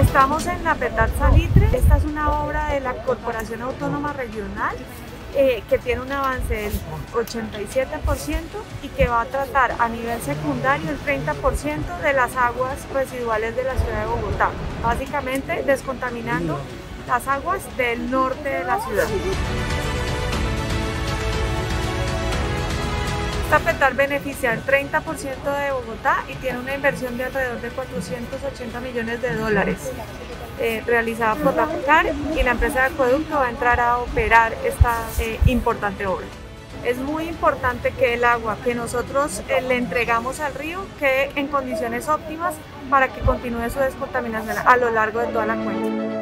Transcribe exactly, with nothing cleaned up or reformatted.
Estamos en la Petard Salitre. Esta es una obra de la Corporación Autónoma Regional eh, que tiene un avance del ochenta y siete por ciento y que va a tratar a nivel secundario el treinta por ciento de las aguas residuales de la ciudad de Bogotá, básicamente descontaminando las aguas del norte de la ciudad. Esta Petard beneficia el treinta por ciento de Bogotá y tiene una inversión de alrededor de cuatrocientos ochenta millones de dólares eh, realizada por Rapecar, y la empresa de acueducto va a entrar a operar esta eh, importante obra. Es muy importante que el agua que nosotros eh, le entregamos al río quede en condiciones óptimas para que continúe su descontaminación a lo largo de toda la cuenca.